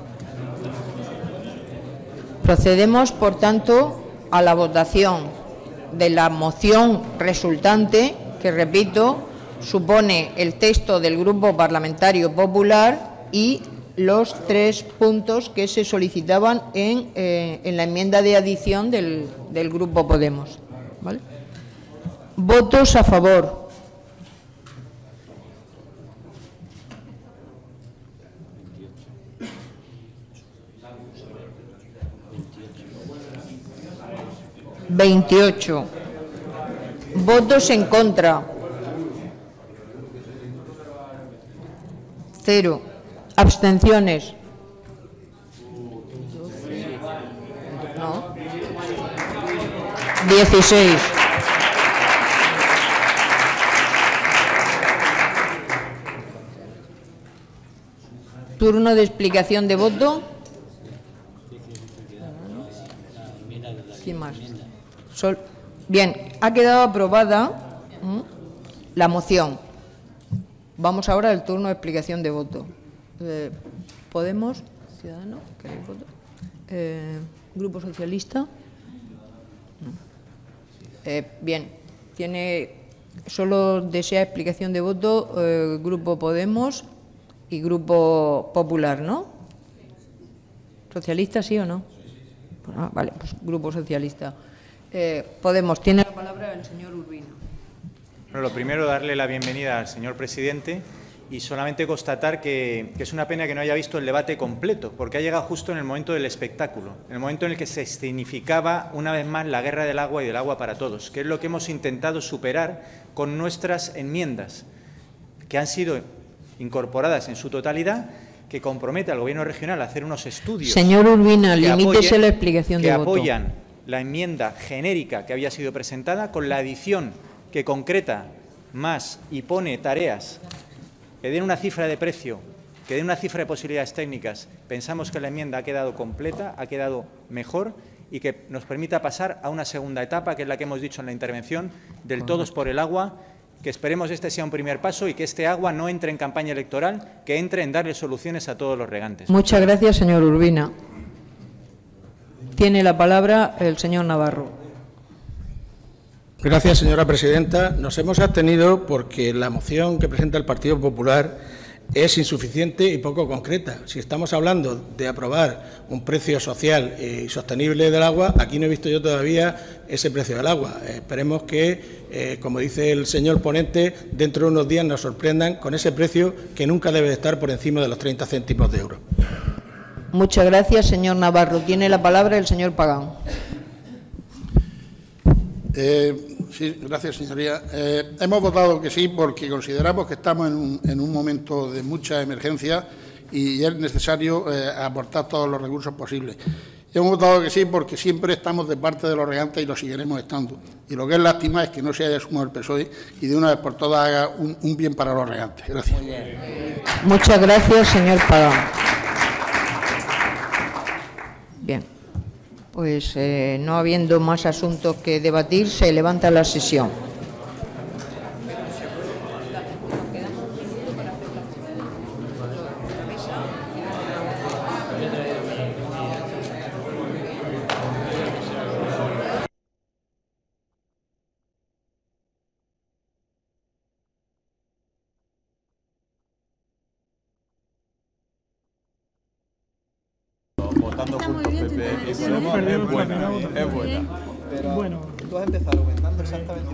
procedemos, por tanto, a la votación de la moción resultante, que, repito, supone el texto del Grupo Parlamentario Popular y los tres puntos que se solicitaban en, eh, en la enmienda de adición del, del Grupo Podemos. ¿Vale? Votos a favor. veintiocho. Votos en contra. Cero. Abstenciones. No. dieciséis. Turno de explicación de voto. ¿Quién más? Sol. Bien, ha quedado aprobada ¿m? la moción. Vamos ahora al turno de explicación de voto. Eh, ¿Podemos? ¿Ciudadanos? ¿Queréis voto? Eh, ¿Grupo Socialista? No. Eh, bien, tiene, solo desea explicación de voto eh, Grupo Podemos y Grupo Popular, ¿no? ¿Socialista sí o no? Ah, vale, pues Grupo Socialista. Eh, Podemos, tiene la palabra el señor Urbina. Bueno, lo primero, darle la bienvenida al señor presidente y solamente constatar que, que es una pena que no haya visto el debate completo, porque ha llegado justo en el momento del espectáculo, en el momento en el que se significaba una vez más la guerra del agua y del agua para todos, que es lo que hemos intentado superar con nuestras enmiendas, que han sido incorporadas en su totalidad, que compromete al Gobierno regional a hacer unos estudios. Señor Urbina, limítese apoyen, la explicación de voto. Que apoyan la enmienda genérica que había sido presentada con la adición que concreta más y pone tareas que den una cifra de precio, que den una cifra de posibilidades técnicas. Pensamos que la enmienda ha quedado completa, ha quedado mejor y que nos permita pasar a una segunda etapa, que es la que hemos dicho en la intervención, del Todos por el Agua, que esperemos este sea un primer paso y que este agua no entre en campaña electoral, que entre en darle soluciones a todos los regantes. Muchas gracias, señor Urbina. Tiene la palabra el señor Navarro. Gracias, señora presidenta. Nos hemos abstenido porque la moción que presenta el Partido Popular es insuficiente y poco concreta. Si estamos hablando de aprobar un precio social y sostenible del agua, aquí no he visto yo todavía ese precio del agua. Eh, esperemos que, eh, como dice el señor ponente, dentro de unos días nos sorprendan con ese precio que nunca debe estar por encima de los treinta céntimos de euro. Muchas gracias, señor Navarro. Tiene la palabra el señor Pagán. Eh, sí, gracias, señoría. Eh, hemos votado que sí porque consideramos que estamos en un, en un momento de mucha emergencia y es necesario eh, aportar todos los recursos posibles. Y hemos votado que sí porque siempre estamos de parte de los regantes y lo seguiremos estando. Y lo que es lástima es que no se haya sumado el P S O E y de una vez por todas haga un, un bien para los regantes. Gracias. Muchas gracias, señor Pagán. Bien. Pues eh, no habiendo más asuntos que debatir, se levanta la sesión. y ponemos es buena, es buena. Bueno. Tú has empezado argumentando exactamente